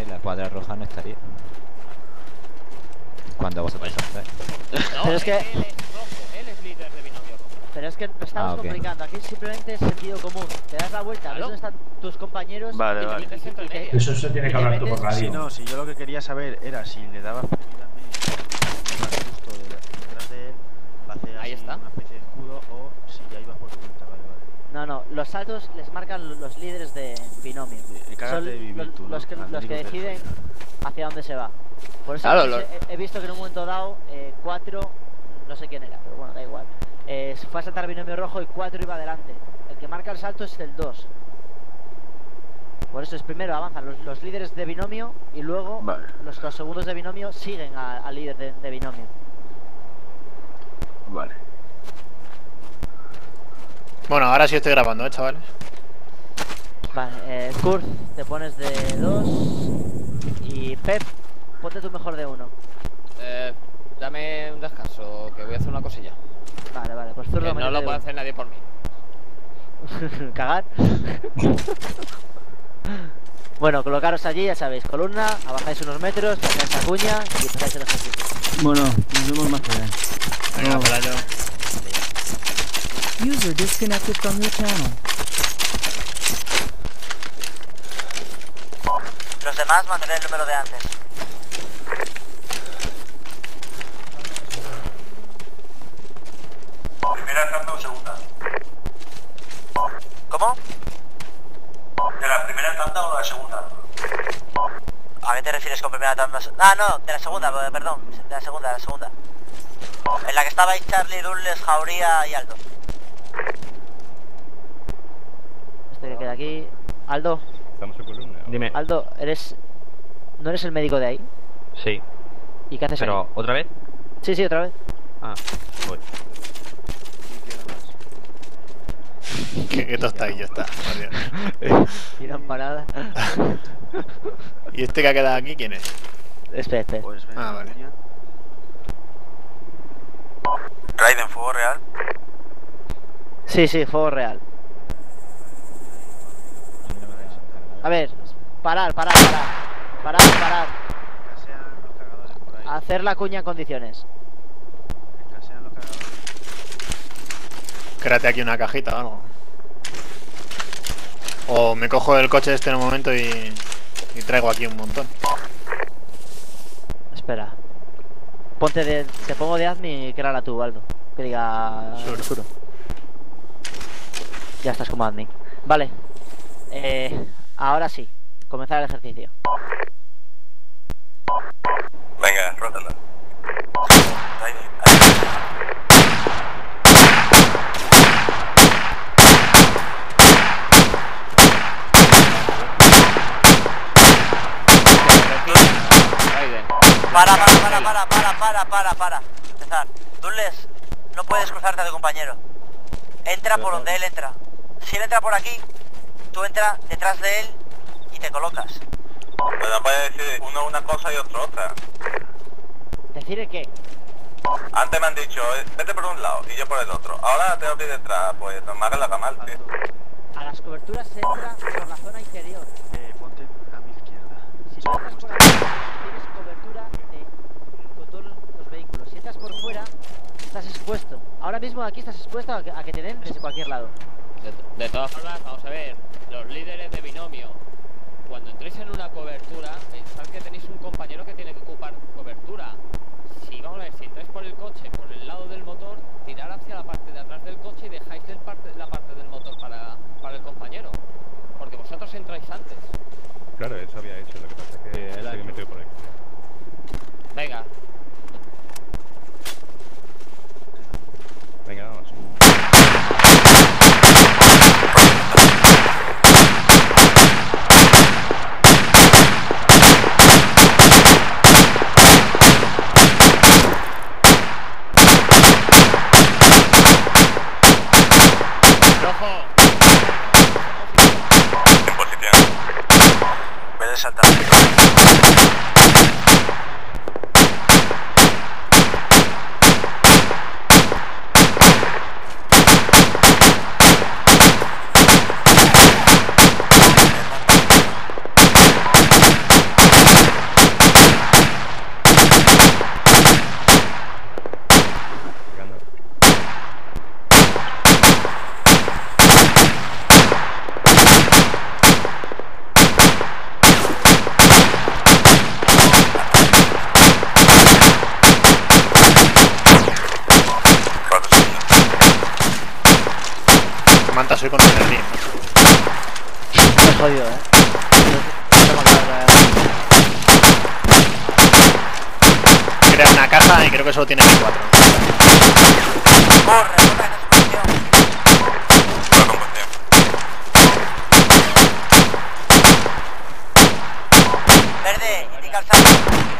Entonces la cuadra roja no estaría. Cuando vosotros estáis. No, Pero es que... él es rojo, él es líder de binomio rojo. Pero es que lo estamos complicando. Aquí simplemente es sentido común. Te das la vuelta, ves dónde están tus compañeros. Vale, y vale. Eso se tiene que hablar tú por radio. Si no, si yo lo que quería saber era si le daba prioridad a mí, justo detrás de él, hacer Ahí así está. una especie de escudo, o si ya iba por tu cuenta. Vale, vale. No, los saltos les marcan los líderes de binomio. Son de vivir tú, los que deciden hacia dónde se va. Por eso Claro, he visto que en un momento dado 4, no sé quién era, pero bueno, da igual. Fue a saltar binomio rojo y 4 iba adelante. El que marca el salto es el 2. Por eso es primero avanzan los líderes de binomio y luego los segundos de binomio siguen al líder de binomio. Vale. Bueno, ahora sí estoy grabando, chavales. Vale, Kurt, te pones de 2 y Pep, ponte tu mejor de 1. Dame un descanso, que voy a hacer una cosilla. Vale, pues zurdo. Que no lo puede hacer nadie por mí. Cagar. Bueno, colocaros allí, ya sabéis, columna, avanzáis unos metros, pasáis la cuña y empezáis el ejercicio. Bueno, nos vemos más allá. Venga, para allá. User disconnected from your channel. Los demás mantén el número de antes. ¿Primera tanda o segunda? ¿Cómo? ¿De la primera tanda o de la segunda? ¿A qué te refieres con primera tanda? Ah, no, de la segunda, perdón, de la segunda. En la que estabais Charlie, Dulles, Jauría y Aldo. Este que queda aquí. Aldo. Estamos en columna. Dime. Aldo, ¿no eres el médico de ahí? Sí. ¿Y qué haces Pero, ahí? ¿otra vez? Sí, otra vez. Ah, voy. Que está ahí, ya está. Tiran parada. ¿Y este que ha quedado aquí quién es? Espera. Pues venga, Ah, vale. Raiden, fuego real. Sí, fuego real. A ver, parar. Hacer la cuña en condiciones. Créate aquí una cajita o algo. O me cojo el coche este en un momento y traigo aquí un montón. Espera. Te pongo de admin y créala tú, Aldo. Que diga Suro. Ya estás como admin. Vale. Ahora sí. Comenzar el ejercicio. Venga, rótala. Para. Empezar. Dulles, no puedes cruzarte a tu compañero. Entra por donde él entra. Si él entra por aquí, tú entras detrás de él y te colocas. Bueno, puede decir uno una cosa y otro otra. ¿Decir qué? Antes me han dicho, vete por un lado y yo por el otro. Ahora tengo que ir detrás, pues no me hagas la cama, tío. A las coberturas se entra por la zona interior. Ponte a mi izquierda. Si tú entras por aquí, tienes cobertura con todos los vehículos. Si entras por fuera, estás expuesto. Ahora mismo aquí estás expuesto a que te den desde cualquier lado. De todas formas, vamos a ver, los líderes de binomio, cuando entréis en una cobertura, pensad que tenéis un compañero que tiene que ocupar cobertura. Si vamos a ver, si entráis por el coche, por el lado del motor, tirar hacia la parte de atrás del coche y dejáis la parte del motor para el compañero. Porque vosotros entráis antes. Claro, eso había hecho, lo que pasa es que él había metido por ahí. Venga. Venga, vamos. En posición. Puedes saltar. Crea una caja y creo que solo tiene 4. Corre, corre en esa posición. Con combustión. Verde, indica el salto.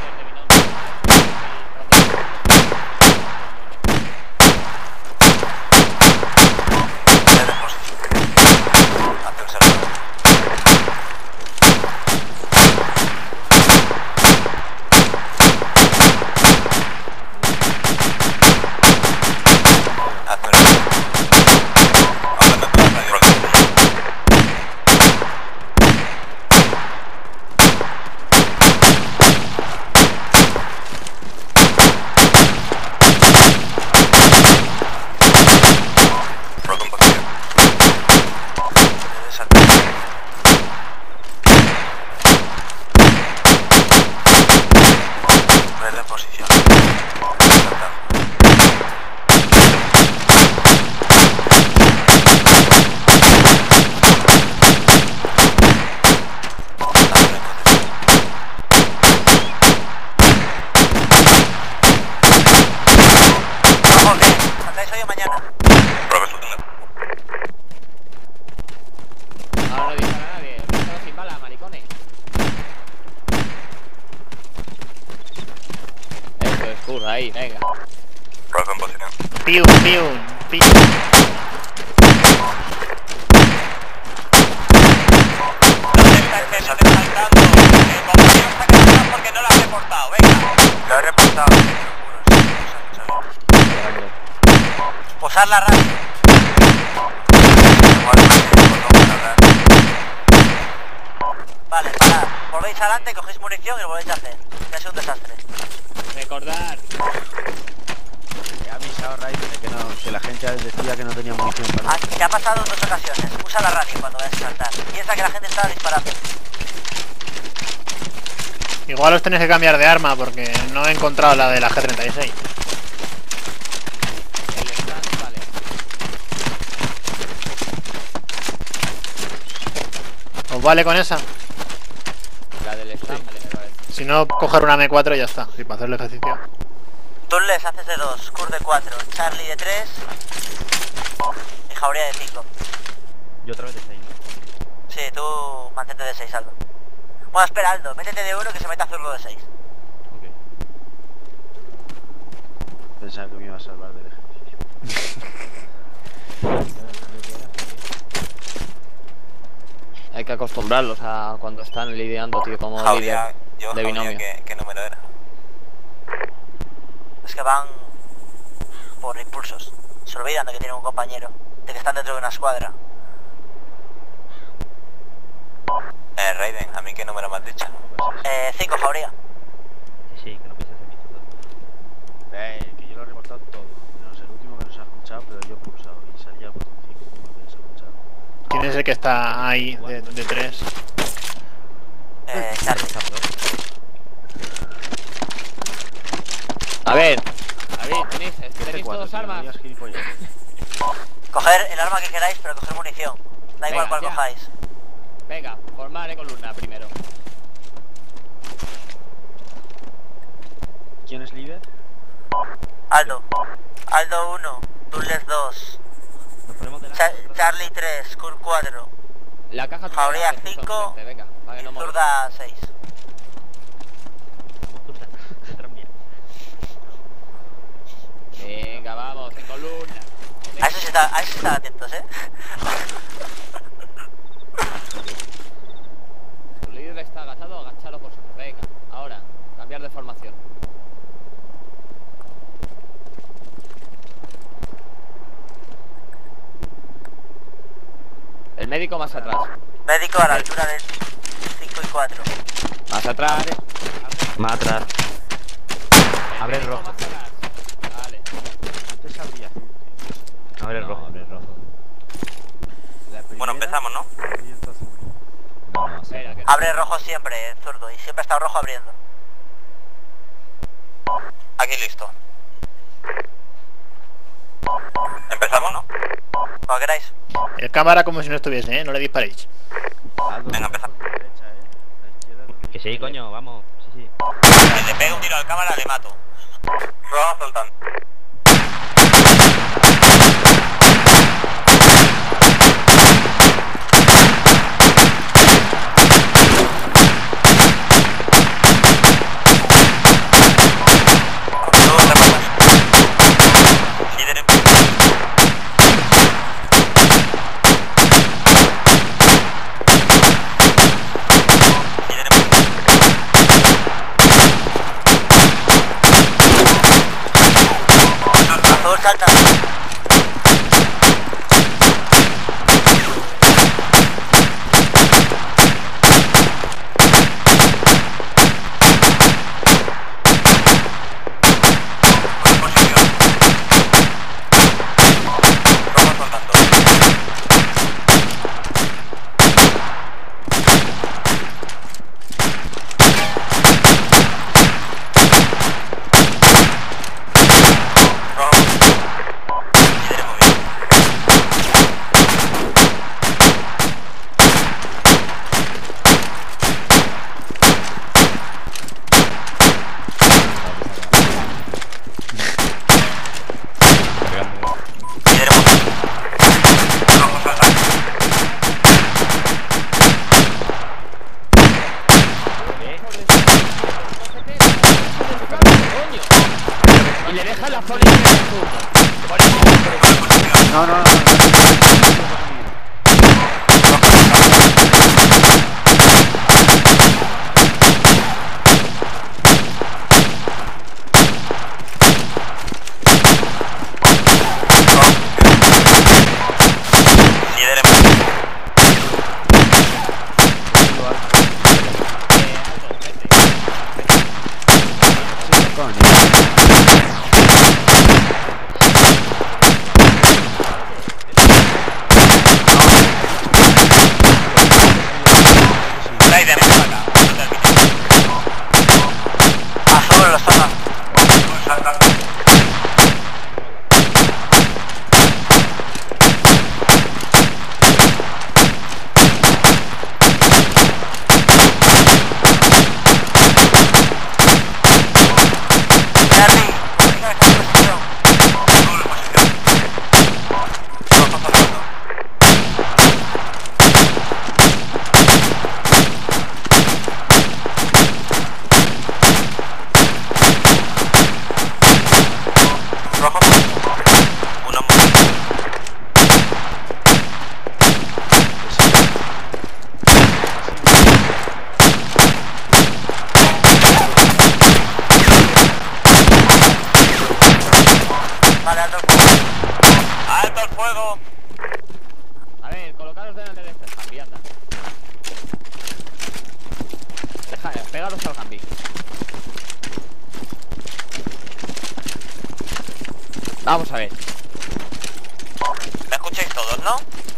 Ahí, venga. Rojo en posición. Pium. Porque no lo has reportado, venga. Lo he reportado. Posar la radio. Vale, parad. Volvéis adelante, cogéis munición y lo volvéis a hacer. Ya es un desastre. Recordar. He avisado a Raiden de que la gente decía que no tenía munición para... Te ha pasado en 2 ocasiones. Usa la radio cuando vayas a saltar. Piensa que la gente estaba disparando. Igual os tenéis que cambiar de arma porque no he encontrado la de la G36. El stand, vale. ¿Os vale con esa? La del stand, vale, me parece. Si no, coger una M4 y ya está. Sí, para hacer el ejercicio. Tunles haces de 2, Kurt de 4, Charlie de 3 y Jauría de 5. Yo otra vez de 6. Sí, tú mantente de 6, Aldo. Bueno, espera, Aldo, métete de 1 que se meta a Zurdo de 6. Ok. Pensaba que me iba a salvar del ejercicio. Hay que acostumbrarlos a cuando están lidiando, tío, como líder de binomio. ¿Qué número era? Es que van por impulsos. Se olvidan de que tienen un compañero, de que están dentro de una escuadra. Raiden, ¿a mí qué número me has dicho? 5, Jauría. Sí, que no pienses en mí todo. Que yo lo he reportado todo. Menos el último que nos ha escuchado, pero yo he pulsado y salía el botón 5 como que nos ha escuchado. ¿Quién es el que está ahí de 3? Charlie. A ver, tenéis todos armas. Coger el arma que queráis, pero coger munición. Da igual cuál cojáis. Venga, formar columna primero. ¿Quién es líder? Aldo 1, Tunles 2, Charlie 3, Kurt 4, La caja Jauría 5 venga, para que no y muera. Zurda 6. Venga, vamos, en columna. A eso sí están atentos, Tu líder está agachado, agacharos vosotros. Venga, ahora, cambiar de formación. El médico más atrás. Médico a la altura del 5 y 4. Más atrás. Más atrás. Abre el rojo. Más atrás. Vale. Antes abría azul. Abre el rojo, abre el rojo. Bueno, empezamos, ¿no? No, sí. Espera, que Abre rojo siempre, Zurdo, y siempre ha estado rojo abriendo. Aquí listo. Empezamos, ¿no? Cuando queráis. El cámara como si no estuviese, ¿eh? No le disparéis. Aldo, Venga, empezamos. por derecha, sí, coño, vamos. Sí, sí. Si le pego un tiro al cámara, le mato. Roba soltando. Salta. Y le deja la zona No, no, no. ¡Alto el fuego! A ver, colocaros delante de este Zambi, anda. Pegaros al Zambi. Vamos a ver. ¿Me escucháis todos, no?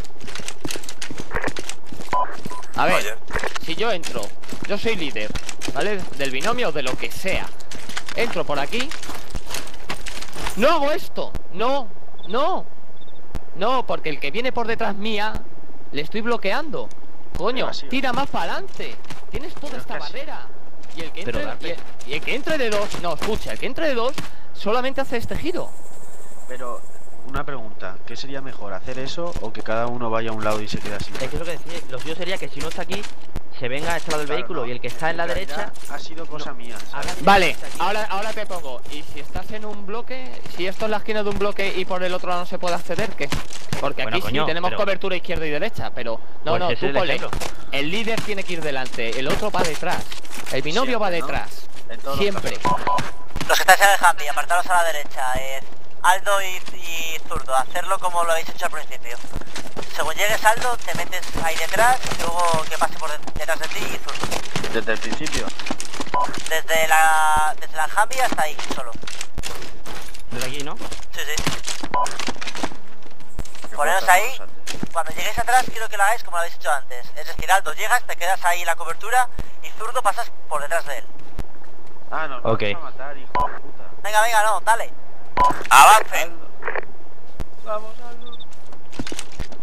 A ver, Oye. si yo entro, yo soy líder, ¿vale? Del binomio o de lo que sea. Entro por aquí. No hago esto. No, no. No, porque el que viene por detrás mía le estoy bloqueando. Coño, tira más para adelante. Tienes toda esta barrera. Y el que entre, y el que entre de dos, no, escucha, el que entre de dos solamente hace este giro. Pero, una pregunta, ¿qué sería mejor? ¿Hacer eso o que cada uno vaya a un lado y se quede así? Es que lo que decía, lo suyo sería que si uno está aquí, se venga a este lado del vehículo, no. Y el que está en la derecha... Ha sido cosa mía, ¿sabes? Vale, ahora te pongo. Y si estás en un bloque, si esto es la esquina de un bloque y por el otro lado no se puede acceder, ¿qué? Porque bueno, aquí coño, sí tenemos cobertura izquierda y derecha, pero... No, pues no, tú ponle. El líder tiene que ir delante, el otro va detrás. El binomio va detrás. ¿No? Siempre. Los que estáis en el Humvee, apartaros a la derecha. Aldo y Zurdo, hacerlo como lo habéis hecho al principio. Según llegues Aldo, te metes ahí detrás y luego que pase por detrás de ti y Zurdo. ¿Desde el principio? Desde la Humvee hasta ahí, solo. ¿Desde aquí, no? Sí, sí. Poneros ahí. Cuando lleguéis atrás quiero que lo hagáis como lo habéis hecho antes. Es decir, Aldo, llegas, te quedas ahí en la cobertura y Zurdo pasas por detrás de él. Ah, nos vamos a matar, hijo de puta. Venga, venga, no, dale. ¡Avance! Vamos, Aldo.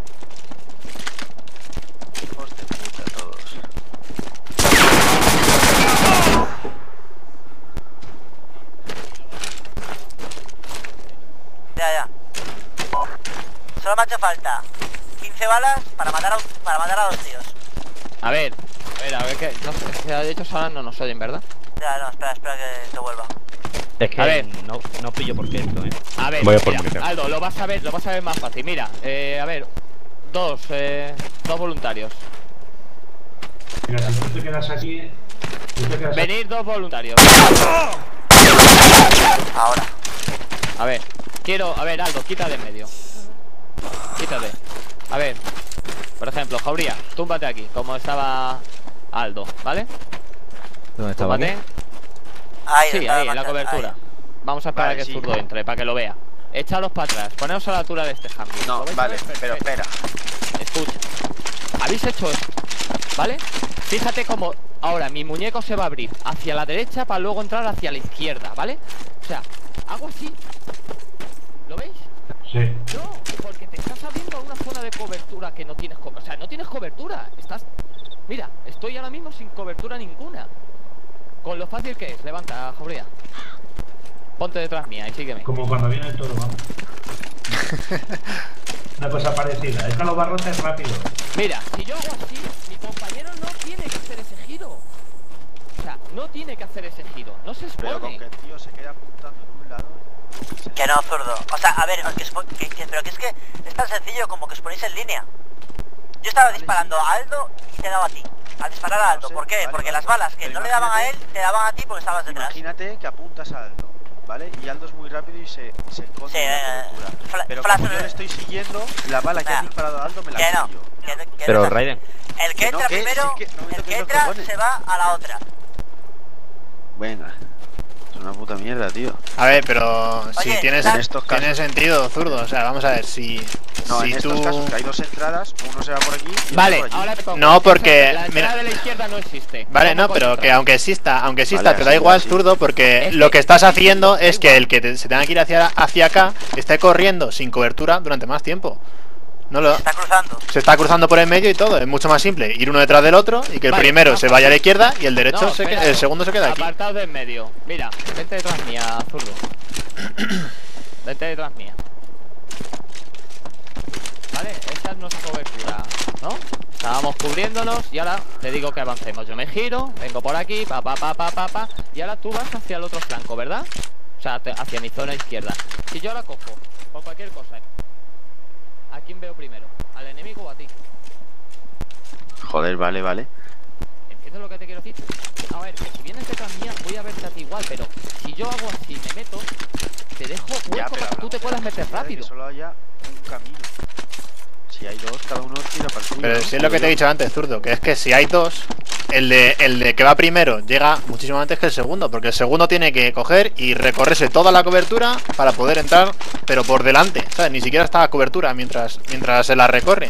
Hijos de puta todos. coche falta 15 balas para matar a 2 tíos. A ver que no sé, de hecho ahora no nos oyen, ¿verdad? Ya, no, espera que vuelva. Es que A ver. no pillo por qué esto, A ver, Voy a por mira, munición. Aldo, lo vas a ver más fácil. Mira, a ver, dos voluntarios. Mira, si tú te quedas aquí, tú te quedas aquí. Venir 2 voluntarios. Ahora. A ver, Aldo, quita de en medio. Quítate. A ver, por ejemplo, Jauría, túmbate aquí, como estaba Aldo, ¿vale? ¿Dónde estaba? Túmbate. Ahí, Sí, está ahí, en la marcado, cobertura. ahí. Vamos a esperar Vale, a que sí. el zurdo entre, para que lo vea. Echaros para atrás, poneros a la altura de este Humvee. No, ¿Lo vais a vale, ver? pero Perfecto. espera. Escucha. Habéis hecho esto, ¿vale? Fíjate cómo ahora mi muñeco se va a abrir hacia la derecha para luego entrar hacia la izquierda, ¿vale? O sea, hago así. ¿Lo veis? Sí. No, porque te estás abriendo a una zona de cobertura que no tienes cobertura. O sea, no tienes cobertura. Estás... Mira, estoy ahora mismo sin cobertura ninguna. Con lo fácil que es. Levanta, Jauría. Ponte detrás mía y sígueme. Como cuando viene el toro, vamos. Una cosa parecida. Es que los barrotes rápido. Mira, si yo hago así, mi compañero no tiene que hacer ese giro. O sea, no tiene que hacer ese giro. No se expone. Pero con que el tío se quede apuntando en un lado. Que no, zurdo. O sea, a ver, pero que es que es tan sencillo como que os ponéis en línea. Yo estaba disparando a Aldo y te daba a ti. Al disparar a Aldo. No sé, ¿Por qué? vale, porque vale. las balas que Pero no le daban a él, imagínate- te daban a ti porque estabas detrás. Imagínate que apuntas a Aldo, ¿vale? Y Aldo es muy rápido y se esconde Sí, en la cobertura. Pero flash- como yo le estoy siguiendo, la bala que ha disparado a Aldo me la Que no. pillo. Que Pero no es así. Raiden, El que Que no, entra que primero, sí, que no me el toques que los entra cojones. se va a la otra. Venga. Es una puta mierda, tío. A ver, pero Oye, si tienes, en estos casos- tiene sentido, zurdo. O sea, vamos a ver, No, si en estos tú... casos que hay dos entradas, uno se va por aquí y otro Vale, por allí. ahora te pongo. No, porque- La entrada mira. de la izquierda no existe. Vale, Vamos no, con pero otra. que aunque exista, Vale, te da así, igual, así. zurdo, porque Es lo que- que estás haciendo da es que igual. el que se tenga que ir hacia acá esté corriendo sin cobertura durante más tiempo. No lo... Está cruzando. Se está cruzando por el medio y todo, es mucho más simple ir uno detrás del otro y que el Vale, primero vamos. se vaya a la izquierda y el derecho No, el espera. segundo se queda aquí. Apartado de en medio. Mira, vente detrás mía, zurdo. Vente detrás mía. Vale, esta es nuestra cobertura, ¿no? Estábamos cubriéndonos y ahora te digo que avancemos. Yo me giro, vengo por aquí, pa, y ahora tú vas hacia el otro flanco, ¿verdad? O sea, hacia mi zona izquierda. Si yo ahora cojo, por cualquier cosa, ¿a quién veo primero? ¿Al enemigo o a ti? Joder, vale, vale. ¿Entiendes lo que te quiero decir? A ver, que si vienes detrás mía voy a verte a ti igual, pero si yo hago así, me meto, te dejo hueco para que tú te puedas meter rápido. Que solo haya un camino. Si hay dos, cada uno tira para el suyo. Pero ¿no? si es lo que te he dicho antes, zurdo, que es que si hay dos, el de que va primero llega muchísimo antes que el segundo, porque el segundo tiene que coger y recorrerse toda la cobertura para poder entrar, pero por delante, ¿sabes? Ni siquiera está la cobertura mientras se la recorre.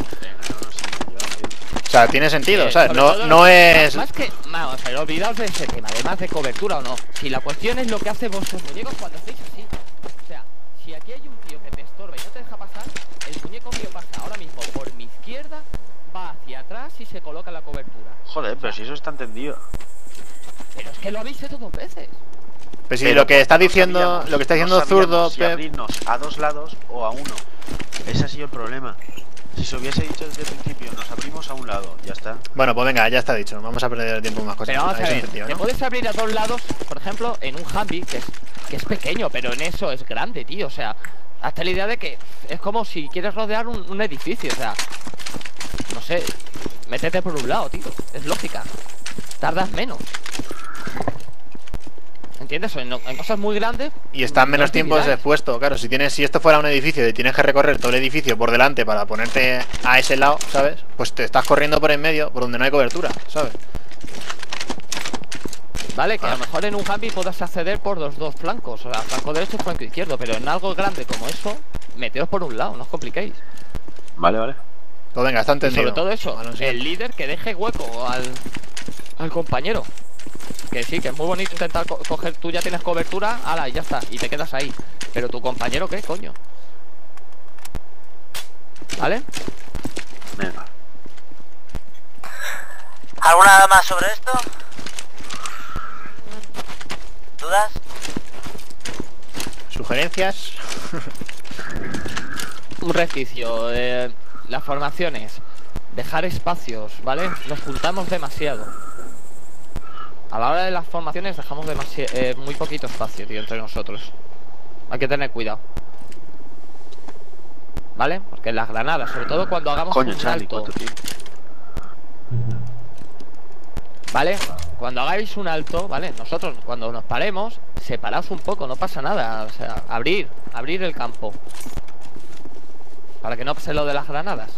O sea, tiene sentido, ¿sabes? Sobre todo, No es... Más que... Vamos a ver, olvidaos de ese tema, además de cobertura o no. Si la cuestión es lo que hace vuestros muñecos cuando hacéis así. O sea, si aquí hay un tío que te estorba y no te deja pasar, el muñeco mío pasa ahora mismo por mi izquierda, va hacia atrás y se coloca en la cobertura. Joder, pero si eso está entendido. Pero es que lo habéis hecho 2 veces. Pues sí, Pero lo que está no diciendo, sabíamos- lo que está no diciendo sabíamos zurdo, si Pep, abrirnos a dos lados o a uno. Ese ha sido el problema. Si se hubiese dicho desde el principio, nos abrimos a un lado, ya está. bueno, pues venga, ya está dicho, vamos a perder el tiempo en más cosas. Pero vamos a Habéis ver, entendido, te ¿no? puedes abrir a 2 lados, por ejemplo, en un Humvee, que es pequeño, pero en eso es grande, tío. O sea, hazte la idea de que es como si quieres rodear un edificio, o sea, no sé, métete por un lado, tío. Es lógica. Tardas menos. ¿Entiendes? En cosas muy grandes. Y están no menos tiempos actividades. expuesto, claro, si esto fuera un edificio y tienes que recorrer todo el edificio por delante para ponerte a ese lado, ¿sabes? Pues te estás corriendo por en medio, por donde no hay cobertura, ¿sabes? Vale, que a lo mejor en un Humvee puedas acceder por los dos flancos, o sea, flanco derecho y flanco izquierdo, pero en algo grande como eso, meteos por un lado, no os compliquéis. Vale, vale. Pues venga, está Y entendido. sobre todo eso, Bueno, sí. el líder que deje hueco al compañero. Que sí, que es muy bonito intentar coger, tú ya tienes cobertura, ala, y ya está, y te quedas ahí. Pero tu compañero, ¿qué coño? ¿Vale? Venga. ¿Alguna más sobre esto? ¿Dudas? ¿Sugerencias? Un resquicio. Las formaciones. Dejar espacios, ¿vale? Nos juntamos demasiado. A la hora de las formaciones dejamos muy poquito espacio, tío, entre nosotros. Hay que tener cuidado. ¿Vale? Porque las granadas, sobre todo cuando hagamos un salto. ¿Vale? Cuando hagáis un alto, ¿vale? Nosotros, cuando nos paremos, separaos un poco, no pasa nada. O sea, abrir el campo. Para que no pase lo de las granadas.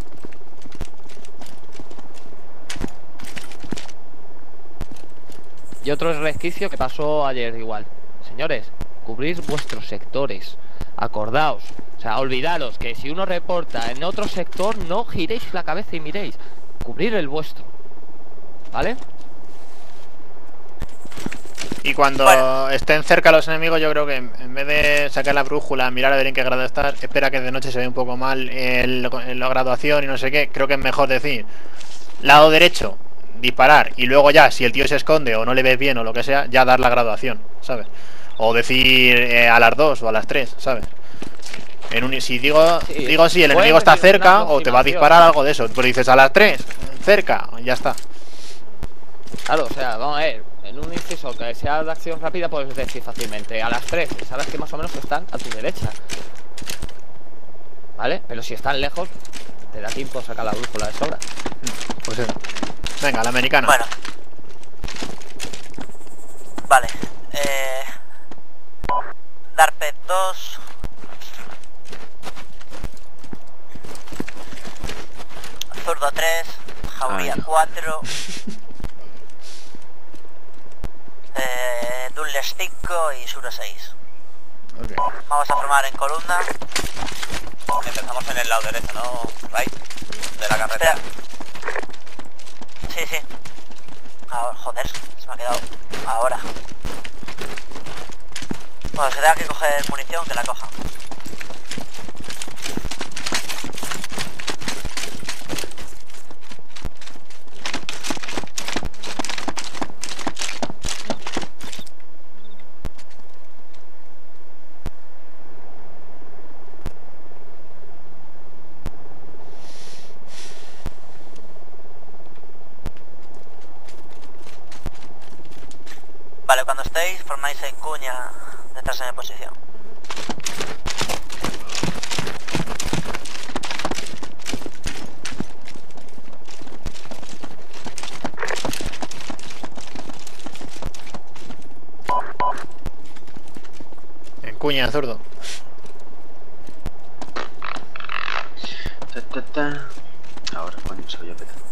Y otro resquicio que pasó ayer igual. Señores, cubrir vuestros sectores. Acordaos. O sea, olvidaros que si uno reporta en otro sector, no giréis la cabeza y miréis. Cubrir el vuestro. ¿Vale? Y cuando estén cerca los enemigos, yo creo que en vez de sacar la brújula, mirar a ver en qué grado estás, espera que de noche se ve un poco mal la graduación y no sé qué. Creo que es mejor decir, lado derecho, disparar, y luego ya, si el tío se esconde o no le ves bien o lo que sea, ya dar la graduación, ¿sabes? O decir a las 2 o a las 3, ¿sabes? Si digo si el enemigo está cerca o te va a disparar algo de eso, pues dices a las 3, cerca, ya está. Claro, o sea, vamos a ver, en un inciso que sea de acción rápida puedes decir fácilmente a las 3, sabes que más o menos están a tu derecha. ¿Vale? Pero si están lejos, te da tiempo a sacar la brújula de sobra. Pues eso. Venga, la americana. Bueno. Vale. Darpet 2. Zurdo 3. Jauría 4. Dulles 5 y Suro 6. Okay. Vamos a formar en columna. Empezamos en el lado derecho, ¿no? Right. De la carretera. Espera. Sí. Ahora, joder, se me ha quedado ahora. Bueno, si tenga que coger munición, que la coja. Vale, cuando estéis, formáis en cuña detrás de mi posición. En cuña, zurdo. Ahora, coño, se oye petar.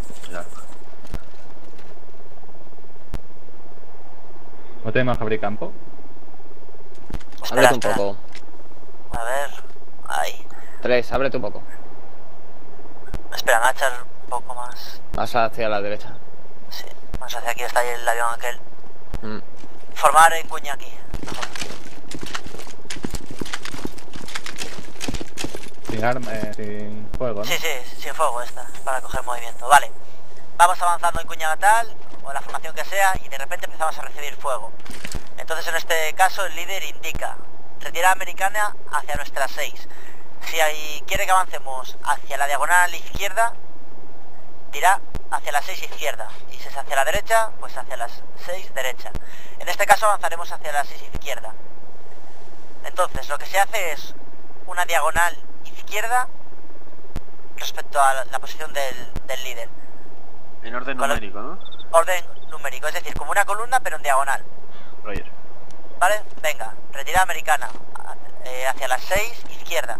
¿No tenemos que abrir campo? Ábrete un poco. A ver, ahí. 3, ábrete un poco. Espera, me voy a echar un poco más. Más hacia la derecha. Sí, más hacia aquí está ahí el avión aquel. Formar en cuña aquí. Mejor. Sin arma, sin fuego, ¿no? Sí, sin fuego esta, para coger movimiento. Vale, vamos avanzando en cuña natal, o la formación que sea, y de repente empezamos a recibir fuego. Entonces en este caso el líder indica retirada americana hacia nuestra 6. Si quiere que avancemos hacia la diagonal izquierda, dirá hacia la 6 izquierda. Y si es hacia la derecha, pues hacia las 6 derecha. En este caso avanzaremos hacia la 6 izquierda. Entonces lo que se hace es una diagonal izquierda respecto a la posición del líder. En orden numérico, ¿no? Orden numérico, es decir, como una columna pero en diagonal. Roger. Vale, venga, retirada americana hacia las 6 izquierda.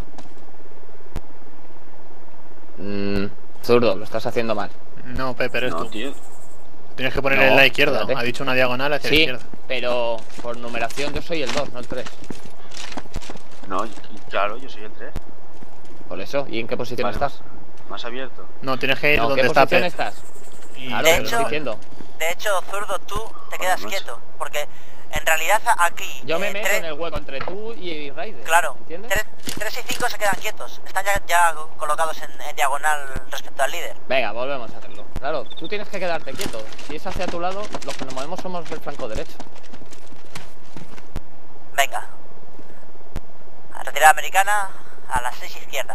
Zurdo, lo estás haciendo mal. No, Pepe, eres tú. Tío. Tienes que ponerle en la izquierda. Espérate. Ha dicho una diagonal hacia la izquierda. Pero por numeración yo soy el 2, no el 3. No, claro, yo soy el 3. Por eso, ¿y en qué posición Vale, estás? Más abierto. No, tienes que ir No, donde ¿qué está posición Pep. estás? Y Claro, de te lo hecho- estoy diciendo. De hecho, zurdo, tú te quedas no sé. quieto, porque en realidad aquí... Yo me meto en el hueco entre tú y Raider. Claro, ¿Entiendes? 3 y 5 se quedan quietos, están ya colocados en diagonal respecto al líder. Venga, volvemos a hacerlo. Claro, tú tienes que quedarte quieto. Si es hacia tu lado, los que nos movemos somos el flanco derecho. Venga. Retirada americana a las 6 izquierda.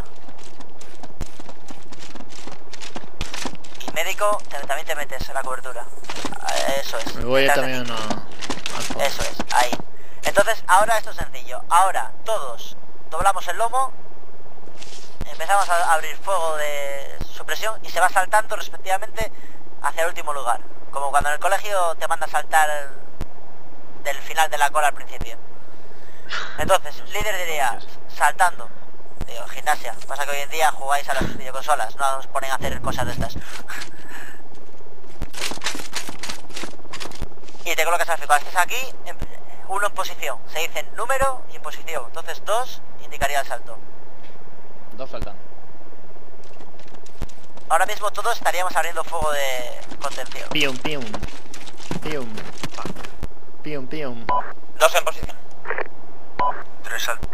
Y médico, también te metes en la cobertura. Eso es. Me voy detrás de también ti. al fondo. Eso es, ahí. Entonces, ahora esto es sencillo. Ahora, todos doblamos el lomo, empezamos a abrir fuego de supresión y se va saltando respectivamente hacia el último lugar. Como cuando en el colegio te manda a saltar del final de la cola al principio. Entonces, líder diría, saltando. Digo, gimnasia. Pasa que hoy en día jugáis a las videoconsolas, no os ponen a hacer cosas de estas. Y te colocas al cuando estés aquí, uno en posición. Se dice número y en posición. Entonces 2 indicaría el salto. 2 saltando. Ahora mismo todos estaríamos abriendo fuego de contención. Pium, pium. Pium. Pium, pium. 2 en posición. 3 saltos.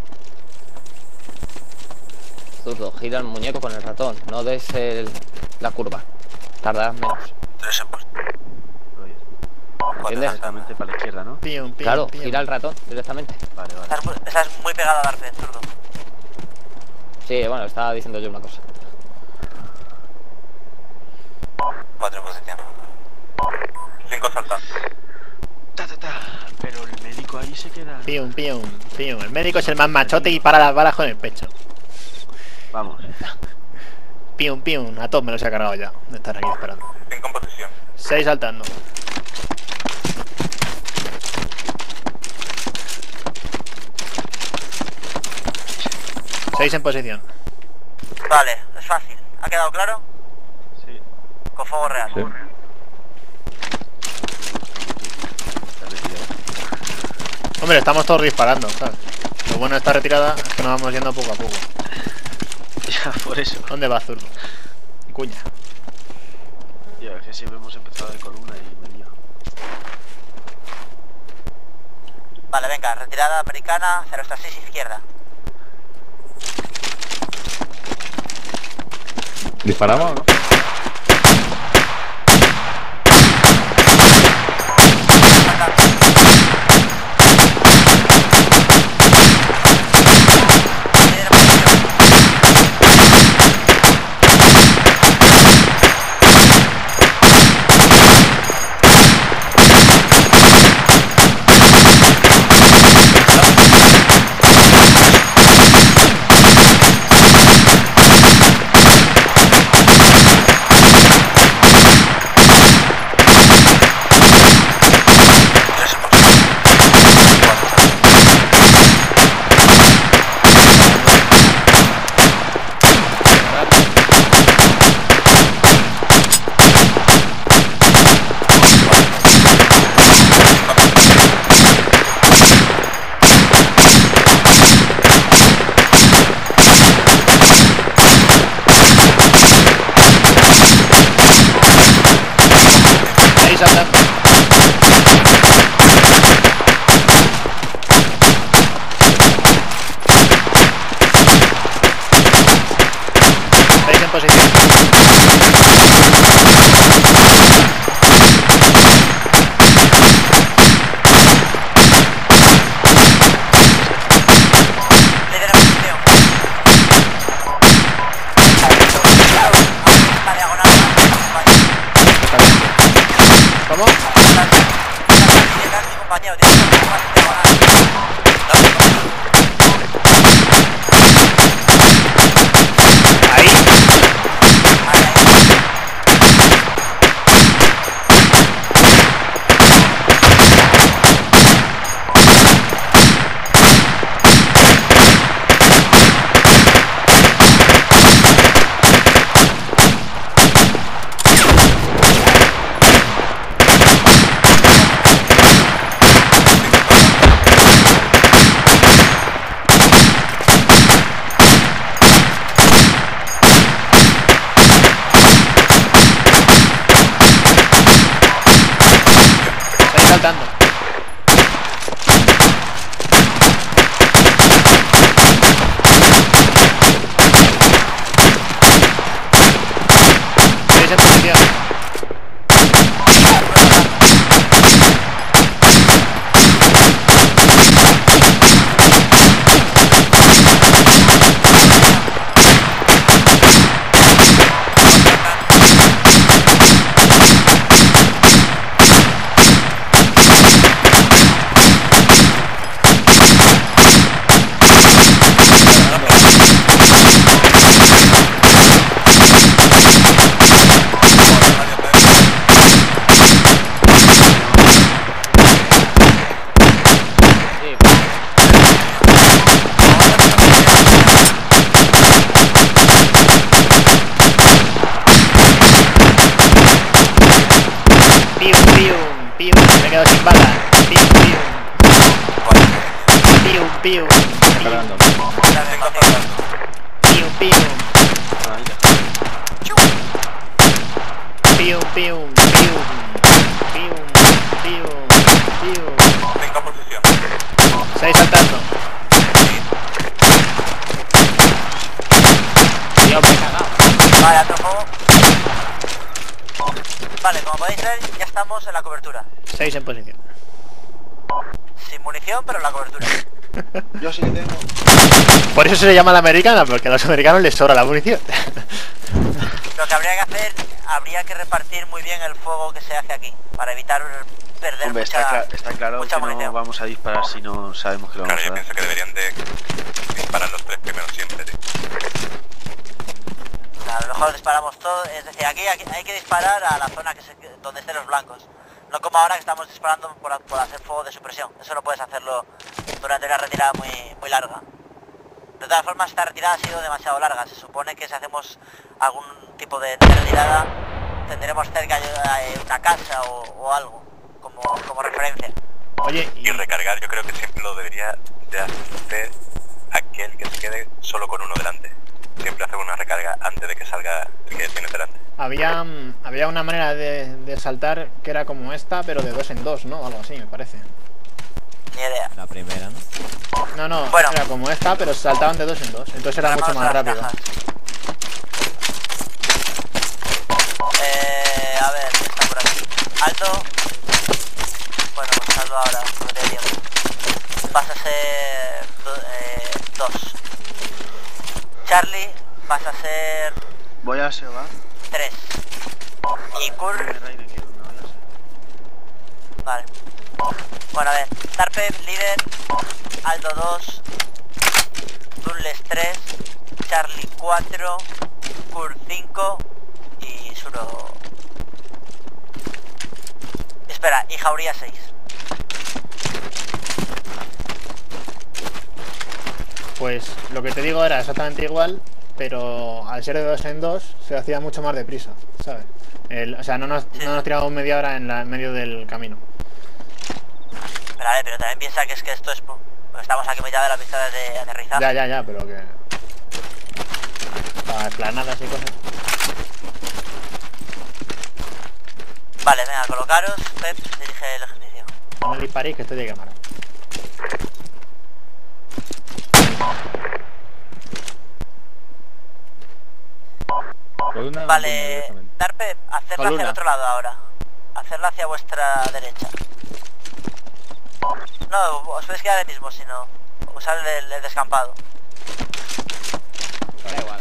Zurdo, gira el muñeco con el ratón. No des la curva. Tardarás menos. 3 en posición. ¿Entiendes? Exactamente para la izquierda, ¿no? Pium, pium, Claro, pium. gira el ratón directamente. Vale, vale. Estás muy pegado a Darfe, zurdo. Sí, bueno, estaba diciendo yo una cosa. 4 en posición. 5 saltando. Pero el médico ahí se queda. Pium, pium, pium. El médico es el más machote y para las balas con el pecho. Vamos. Pium, pium. A todos me los he cargado ya de estar aquí esperando. 5 en posición. 6 saltando. Seis en posición. Vale, es fácil. ¿Ha quedado claro? Sí. Con fuego real. Sí. Hombre, estamos todos disparando, ¿sabes? Lo bueno de esta retirada es que nos vamos yendo poco a poco. Ya, por eso. ¿Dónde va Zurdo? Cuña. Tío, es que siempre hemos empezado de columna y me lío. Vale, venga, retirada americana hacia nuestra 6 izquierda. ¿Disparamos o no? Ahí saltando. Seis en posición. Líder en posición. La diagonal. ¿Cómo? Compañero, Ahí. Seis saltando. Seis en posición. Pium, pium, pium. Me he quedado sin balas. Pium, pium. Pium, pium. Cargando. Pium, pium. Pium, pium, pium. Pium, pium, pium. 5 posición. 6 saltando. Dios, me he cagado. Vale, otro fuego. Vale, como podéis ver, ya estamos en la cobertura. 6 en posición. Sin munición, pero en la cobertura. Yo sí que tengo. Por eso se le llama la americana, porque a los americanos les sobra la munición. Lo que habría que hacer, habría que repartir muy bien el fuego que se hace aquí, para evitar perder Hombre, mucha, está claro mucha que no munición. vamos a disparar si no sabemos que lo Claro, vamos a yo dar. pienso que deberían de disparar los 3 primeros siempre, tío. A lo mejor disparamos todo, es decir, aquí hay que disparar a la zona donde estén los blancos. No como ahora que estamos disparando por hacer fuego de supresión. Eso no puedes hacerlo durante una retirada muy larga. De todas formas, esta retirada ha sido demasiado larga. Se supone que si hacemos algún tipo de retirada, tendremos cerca una casa o algo, como referencia. Oye, Y recargar yo creo que siempre lo debería de hacer aquel que se quede solo con uno delante. Siempre hacer una recarga antes de que salga el que tiene delante. había una manera de saltar que era como esta, pero de 2 en 2, ¿no? Algo así, me parece. Ni idea. La primera, ¿no? No, Bueno. era como esta, pero saltaban de 2 en 2. Entonces era mucho Vamos más a las rápido. cajas. A ver, ¿qué está por aquí? Alto. Bueno, pues Aldo ahora, no te digo. Vas a ser 2. Charlie, vas a ser Voy a Seba. 3. Y Kurt, vale. Bueno, a ver, Tarpe, líder, Aldo 2, Dulles 3, Charlie 4, Kurt 5 y Suro... Espera, y Jauría 6. Pues lo que te digo era exactamente igual, pero al ser de 2 en 2 se hacía mucho más deprisa, ¿sabes? O sea, no nos tiramos media hora en medio del camino. Pero también piensa que esto es... Porque estamos aquí en mitad de la pista de aterrizaje. Ya, pero que... Para esplanadas y cosas. Vale, venga, colocaros. Pep, dirige el ejercicio. No me disparéis que estoy de cámara. Columna, Vale, directamente. Tarpe, hacerla hacia Columna. el otro lado ahora. Hacerla hacia vuestra derecha. No, os podéis quedar ahí mismo, sino usar el descampado. Da igual,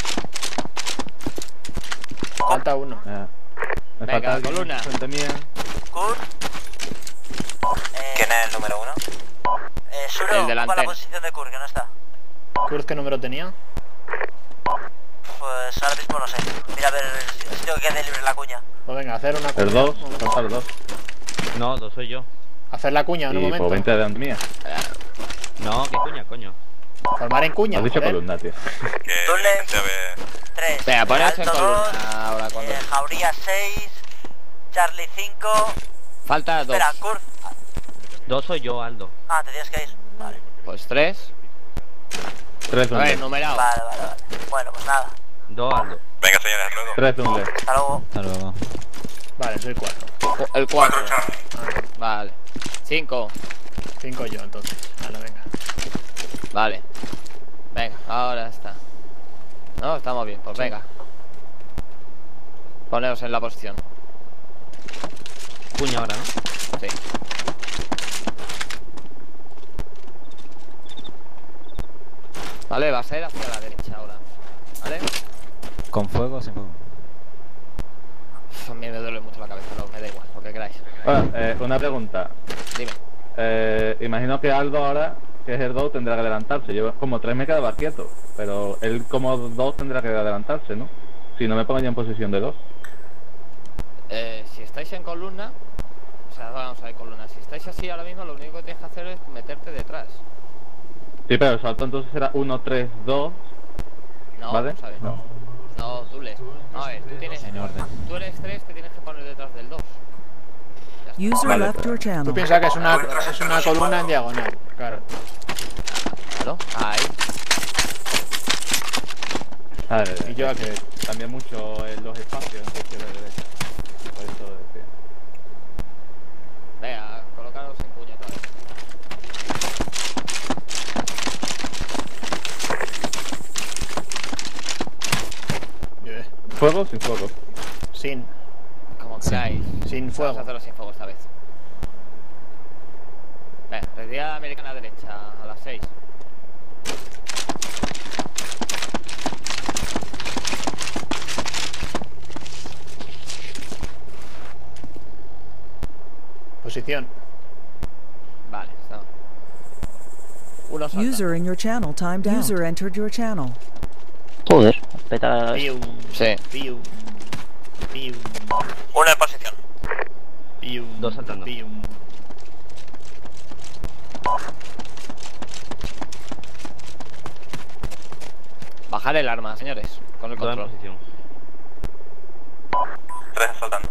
Falta uno. Ah. Me Venga, falta alguien columna. frente mía. Kurt. ¿Quién es el número 1? Suro, El ocupa la delantero. posición de Kurt, que no está. Cruz, ¿qué número tenía? Pues ahora mismo no sé. Mira a ver si tengo que quede libre la cuña. Pues venga, hacer una cuña. El 2, Un momento. falta el 2. No, 2 soy yo. Hacer la cuña en un Y por momento. 20 delante mía. No, ¿qué cuña, coño? Formar en cuña. Has dicho joder. columna, tío. Que Dule. la gente ve... 3. Venga, poneos en Alto columna 2. ahora cuando... Jauría 6. Charlie 5. Falta 2. Espera, Kurt. 2 soy yo, Aldo. Ah, te tienes que ir. Vale. Pues 3. 3 A ver, Dunley. numerado. Vale. Bueno, pues nada. 2 Aldo. Venga, señores, luego. 3 Dunley. Hasta luego. Hasta luego. Vale, soy 4. El 4. Vale. 5. 5 yo entonces. Vale, venga. Vale. Venga, ahora está. No, estamos bien, pues venga. Poneos en la posición. Cuña ahora, ¿no? Sí. Vale, va a ser hacia la derecha ahora. ¿Vale? ¿Con fuego o sin fuego? A mí me duele mucho la cabeza, no, me da igual, lo que queráis. Bueno, una pregunta. Dime. Imagino que Aldo ahora, que es el 2, tendrá que adelantarse. Yo como 3 me quedaba quieto, pero él como 2 tendrá que adelantarse, ¿no? Si no me pongo ya en posición de 2. Si estáis en columna, o sea, vamos a ver columna. Si estáis así ahora mismo, lo único que tienes que hacer es meterte detrás. Sí, pero el salto entonces será 1, 3, 2. No, ¿Vale? ¿sabes? No. No, tú les. No, a ver, tú tienes. En orden. Tú eres 3, te tienes que poner detrás del 2. User Vale, left your Tú channel. piensas que es una columna en diagonal. Claro. Claro, ahí. A ver, Y yo es aquí. que cambia mucho los espacios entre izquierda y derecha. Por eso decía. Venga, colocaros en puño otra vez. ¿Fuego o sin fuego? Sin. Como queráis. Sin Vamos fuego. a hacerlo sin fuego esta vez. Venga, retirada americana a derecha a las 6. Posición. Vale, está. Uno salta. User in your channel timed out. User entered your channel. Joder, peta. Piu. Sí. Piu. Piu. Uno en posición. Piu. Dos saltando. Piu. Bajar el arma, señores, con el Dos en control. posición. 3 saltando.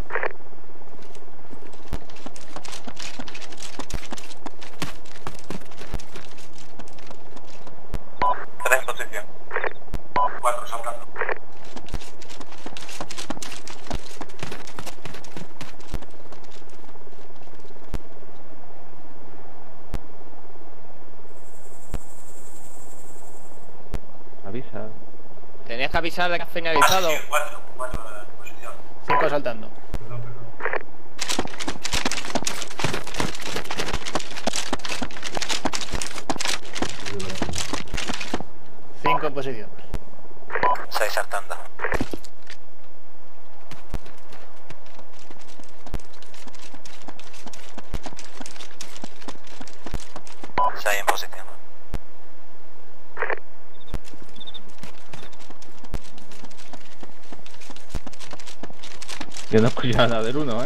Tres en posición. 4 saltando. Avisa. Tenías que avisar de que has finalizado. 4 en posición. 5 saltando. Perdón, perdón. 5 en posición. 6 saltando. Seis en posición. Yo no escuchaba nada del 1,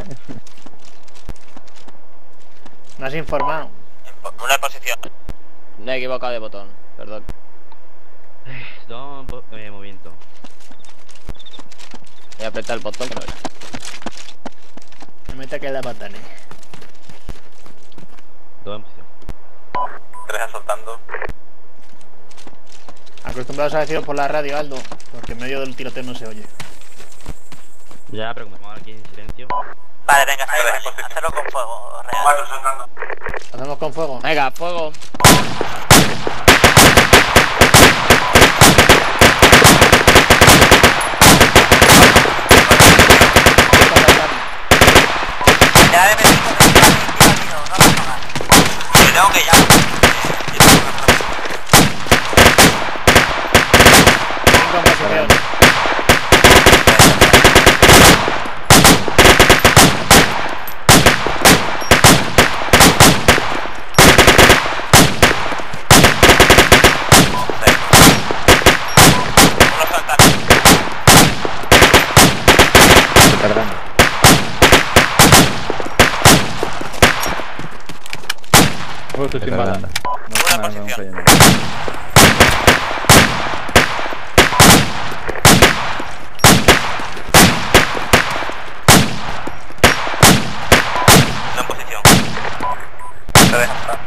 No has informado. Una en posición. Me he equivocado de botón, perdón. Dos en movimiento. Voy a apretar el botón que no era. No me toques la patane. Dos en posición. 3 soltando. Acostumbrados a decirlo por la radio, Aldo, porque en medio del tiroteo no se oye. Ya, pero como estamos aquí en silencio. Vale, venga, hacerlo con fuego real. 4 saltando. ¿Hacemos con fuego? Venga, fuego. Ya me metí con el tiro, no pasa nada. Me tengo que ya. 5 en posición. Uno saltando. Perdón. Estoy sin bala. No, Buena no, no, posición. no, no. No en posición. Te dejan estar.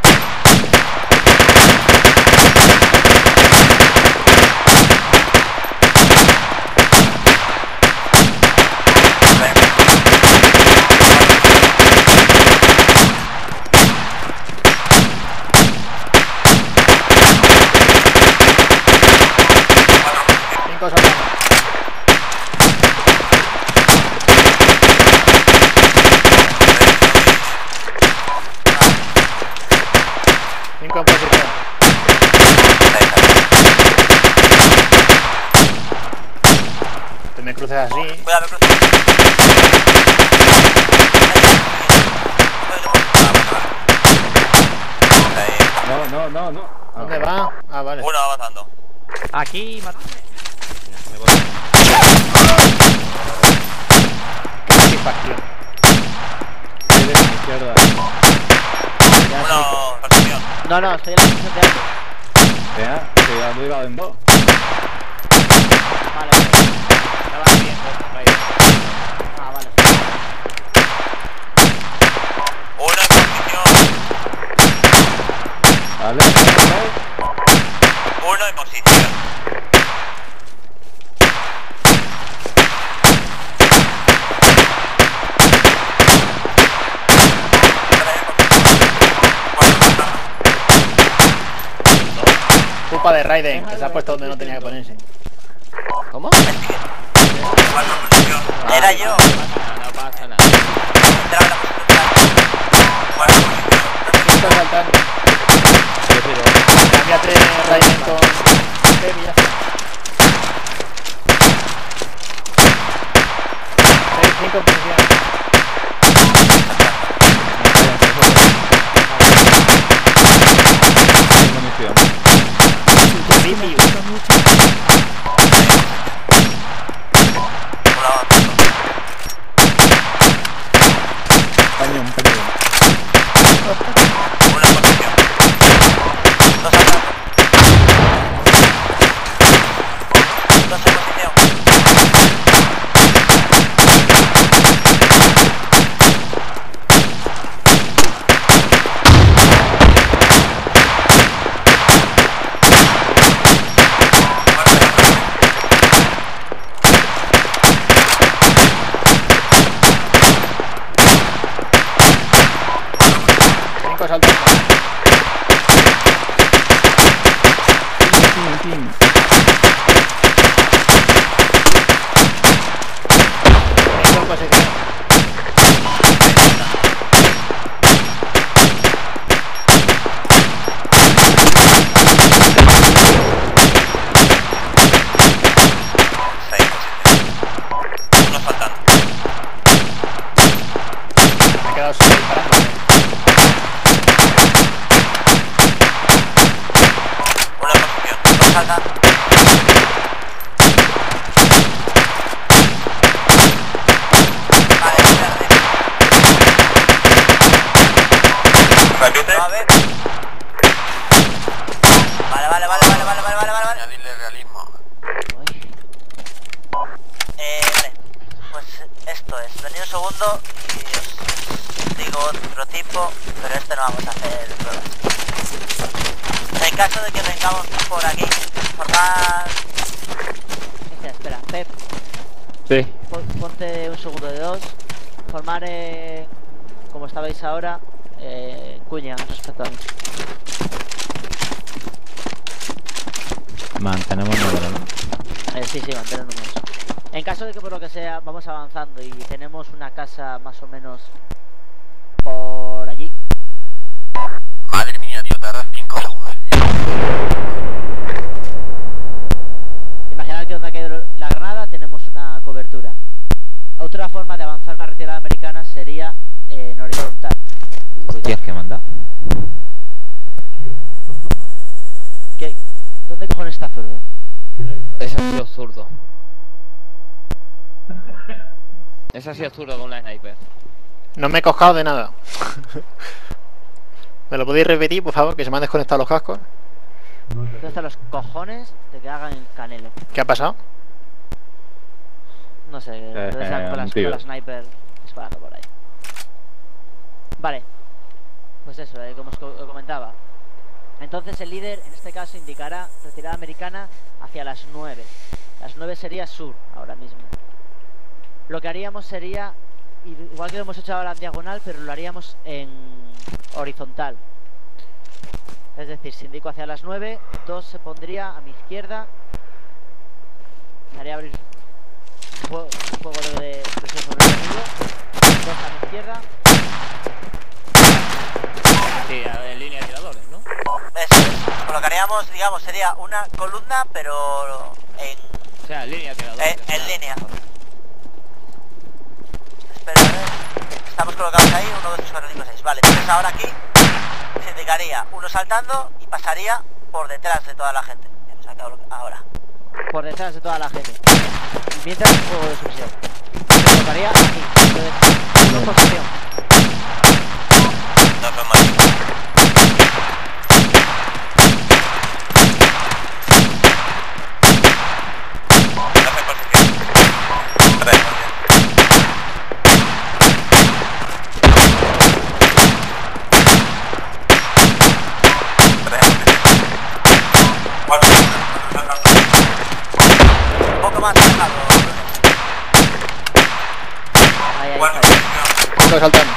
Cinco saltando. Cinco en posición. Te me cruces así. Cuidado, me cruzo. No, no, no, no. Ah, ¿Dónde va? Ah, vale. Uno avanzando. Aquí, matadme. Venga, me voy. Qué satisfacción. ahí de la izquierda. Uno en posición. No, no, estoy en la posición de alto. Vea, que ya no iba en 2. Vale, Estaba bien, pues, ahí. ah, vale. de Raiden, que se ha puesto donde no tenía que ponerse. ¿Cómo? Era yo. No pasa nada. Entraba en la posición. Estoy saltando. Cámbiate Raiden con Pepe y ya está. 6-5 en posición. Cañón. Una posición. Dos saltando. Dos en posición. Saltando. Uno faltando. Me he quedado solo disparando. Una posición. Dos saltando. Vale, verde. Repite. A ver. Vale. Añadirle realismo. Vale. Pues esto es. Venid un segundo y os digo otro tipo, pero este no vamos a hacer pruebas. En caso de que vengamos por aquí, formar... Espera, Pep, Sí. ponte un segundo de dos. Formar, como estabais ahora, cuña respecto a mí. Mantenemos número, ¿no? Sí, mantener números. En caso de que por lo que sea vamos avanzando y tenemos una casa más o menos por allí. Madre mía, tío, tardas 5 segundos en llegar. Imaginad que donde ha caído la granada tenemos una cobertura. Otra forma de avanzar la retirada americana sería en horizontal. Hostias, ¿qué manda? ¿Qué? ¿Dónde cojones está Zurdo? Ese ha sido zurdo. Ese ha sido zurdo con la sniper. No me he coscado de nada. ¿Me lo podéis repetir, por favor? Que se me han desconectado los cascos. ¿Dónde están los cojones de que hagan el canelo? ¿Qué ha pasado? No sé, debe ser con la sniper disparando por ahí. Vale. Pues eso, como os comentaba. Entonces el líder en este caso indicará retirada americana hacia las 9. Las 9 sería sur ahora mismo. Lo que haríamos sería, igual que lo hemos hecho ahora en diagonal, pero lo haríamos en horizontal. Es decir, si indico hacia las 9, 2 se pondría a mi izquierda. Haría abrir fuego de presión sobre el enemigo. 2 a mi izquierda. Sí, en línea de tiradores, ¿no? Eso es. Colocaríamos, digamos, sería una columna, pero en... O sea, en línea de tiradores. En línea. Espera, a ver. Estamos colocados ahí, 1, 2, 3, 4, 5, 6. Vale, entonces ahora aquí se indicaría uno saltando y pasaría por detrás de toda la gente. O sea, que ahora. Por detrás de toda la gente. Mientras el fuego de sucesión. Se colocaría aquí. Entonces, en posición. No son más. Un poco más alejado. Ahí, ahí, Bueno, ahí. Estoy saltando.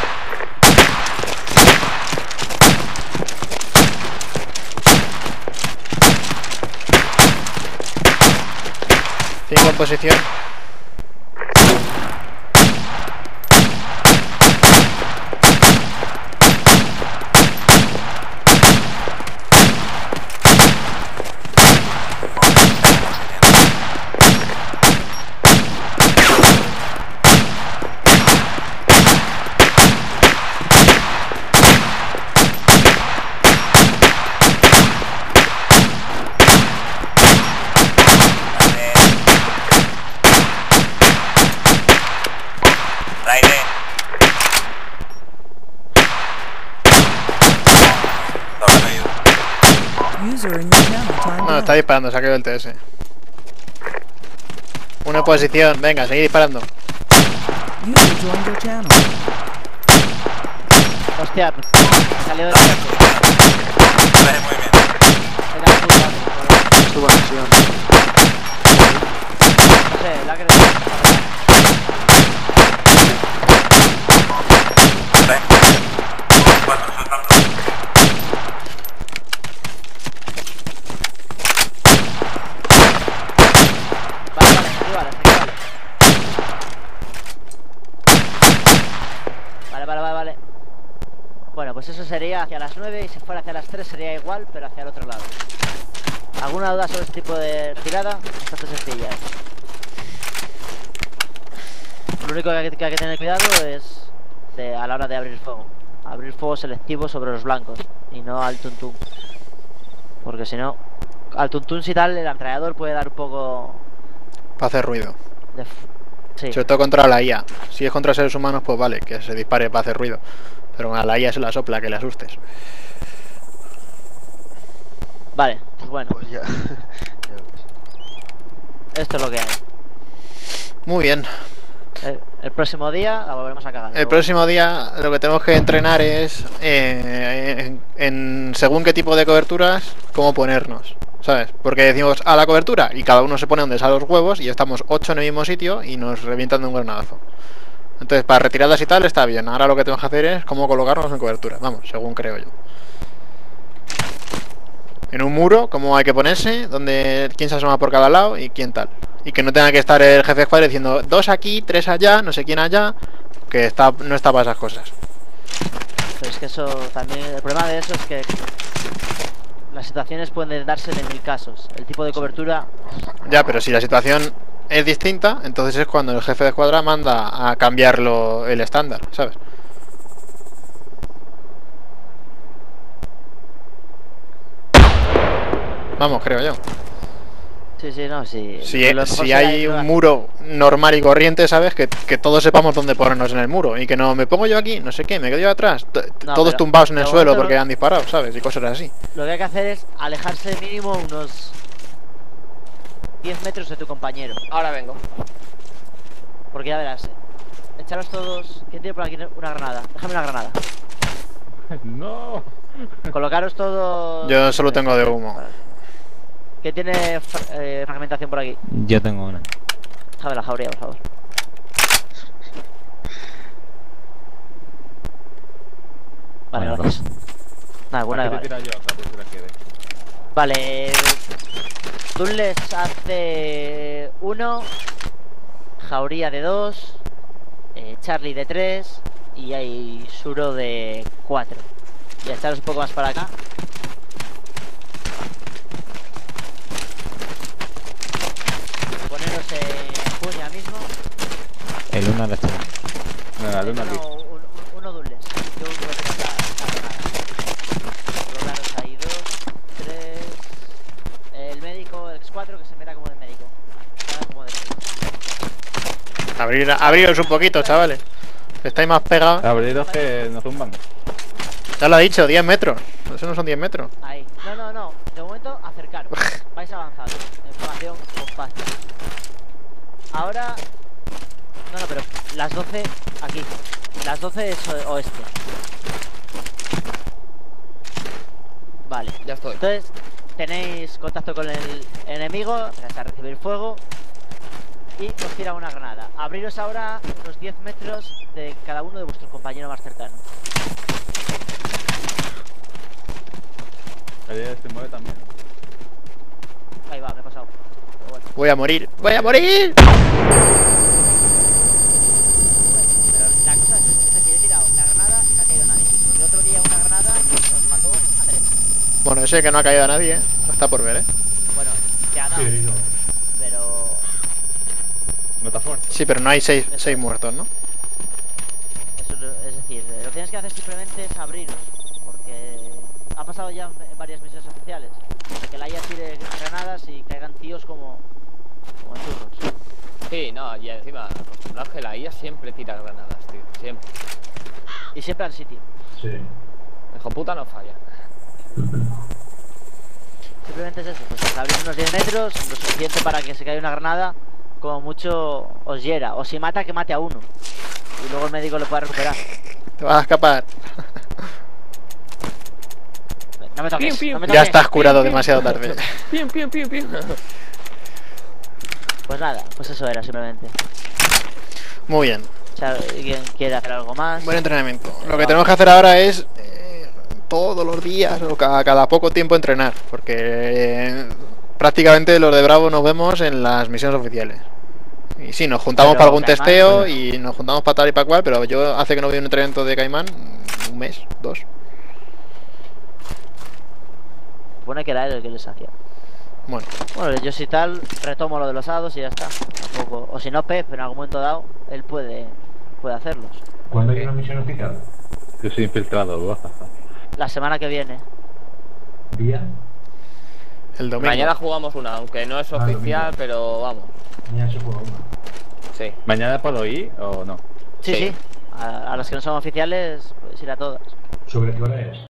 posición. No, está disparando, se ha caído el TS. Una posición, venga, seguid disparando. Hostia, salió de... Vale, muy bien. Subo a misión. No sé, la que... Vale. Bueno, pues eso sería hacia las 9 y si fuera hacia las 3 sería igual, pero hacia el otro lado. ¿Alguna duda sobre este tipo de tirada? Bastante sencilla. Lo único que hay que tener cuidado es a la hora de abrir fuego. Abrir fuego selectivo sobre los blancos y no al tuntún. Porque si no, al tuntún si tal, el ametrallador puede dar un poco... Para hacer ruido. Sí. Sobre todo contra la IA. Si es contra seres humanos, pues vale, que se dispare para hacer ruido. Pero a la IA se la sopla, que le asustes. Vale, pues bueno. Pues ya. Esto es lo que hay. Muy bien. El próximo día la volveremos a cagar. El próximo día lo que tenemos que entrenar es en según qué tipo de coberturas, cómo ponernos, ¿sabes? Porque decimos a la cobertura y cada uno se pone donde salen los huevos y estamos 8 en el mismo sitio y nos revientan de un granadazo. Entonces para retiradas y tal está bien. Ahora lo que tenemos que hacer es cómo colocarnos en cobertura. Vamos, según creo yo. En un muro, cómo hay que ponerse, quién se asoma por cada lado y quién tal. Y que no tenga que estar el jefe de escuadra diciendo 2 aquí, 3 allá, no sé quién allá. Que no está para esas cosas. Pero es que eso también, el problema de eso es que las situaciones pueden darse en 1000 casos. El tipo de cobertura... Ya, pero si la situación es distinta, entonces es cuando el jefe de escuadra manda a cambiarlo el estándar, ¿sabes? Vamos, creo yo. Sí, no, sí. Si hay un muro normal y corriente, ¿sabes? Que todos sepamos dónde ponernos en el muro. Y que no me pongo yo aquí, no sé qué, me quedo yo atrás. Todos tumbados en el suelo porque han disparado, ¿sabes? Y cosas así. Lo que hay que hacer es alejarse mínimo unos 10 metros de tu compañero. Ahora vengo. Porque ya verás. Echaros todos. ¿Quién tiene por aquí una granada? Déjame una granada. No. Colocaros todos. Yo solo tengo de humo. ¿Quién tiene fragmentación por aquí? Yo tengo una. Déjame la jauría, por favor. Vale, Bueno, gracias. Nada, buena Aquí vale. te tira yo, otra, pues, si la quieres. Vale. Dunles hace 1. Jauría de 2. Charlie de 3. Y hay Suro de 4. Y echaros un poco más para acá. Poneros en puña mismo. El uno de este. Venga, el uno aquí. Uno Dunles. Yo voy a tirar la granada. Colocaros ahí 2, 3. El médico, el X4 que se meta como de médico. Nada como de... Abriros un poquito, chavales. Estáis más pegados. Abriros que nos zumban. Ya lo ha dicho, 10 metros. Eso no son 10 metros. Ahí. No. De momento, acercaros. Vais avanzando. Información compacta. Ahora... No, pero las 12 aquí. Las 12 es oeste. Vale. Ya estoy. Entonces, tenéis contacto con el enemigo. Empezáis a recibir fuego. Y os tira una granada. Abriros ahora unos 10 metros de cada uno de vuestros compañeros más cercanos. Ahí se mueve también. Ahí va, me he pasado. Pero bueno. Voy a morir. ¡Voy a morir! Pero la cosa es decir, he tirado la granada y no ha caído nadie. Porque otro día una granada nos mató a 3. Bueno, ese que no ha caído a nadie, está por ver, Bueno, te ha dado. Sí, herido. Pero No está fuerte. Sí, pero no hay 6 muertos, ¿no? eso es decir, lo que tienes que hacer simplemente es abriros. Porque ha pasado ya en varias misiones oficiales. De que la IA tire granadas y caigan tíos como churros. Sí, no, y encima, acostumbrados que la IA siempre tira granadas, tío. Siempre. Y siempre al sitio. Sí. Hijo puta no falla. Simplemente es eso, pues abrís unos 10 metros, lo suficiente para que se caiga una granada, como mucho os hiera. O si mata, que mate a uno. Y luego el médico lo pueda recuperar. Te vas a escapar. No me toques, Piu, piu. no me toques. Ya estás curado demasiado tarde. Pium, pium, pium, pium. Pues nada, pues eso era simplemente. Muy bien. O sea, quien quiera hacer algo más. Buen entrenamiento. Lo que tenemos que hacer ahora es todos los días o cada poco tiempo entrenar. Porque prácticamente los de Bravo nos vemos en las misiones oficiales. Y sí, nos juntamos Pero para algún Caimán, testeo bueno. y nos juntamos para tal y para cual. Pero yo hace que no voy a un entrenamiento de Caimán un mes, 2. Supone que era él el que les hacía. Bueno, Bueno, yo si tal, retomo lo de los hados y ya está. Tampoco. O si no, Pep, en algún momento dado, él puede hacerlos. ¿Cuándo hay una misión oficial? Yo soy infiltrado, guau. La semana que viene. ¿Día? el domingo. Mañana jugamos una, aunque no es oficial, domingo. pero vamos. Mañana se juega una. Sí. ¿Mañana puedo ir o no? Sí, Sí. sí. A las que no son oficiales, puedes ir a todas. ¿Sobre qué hora es?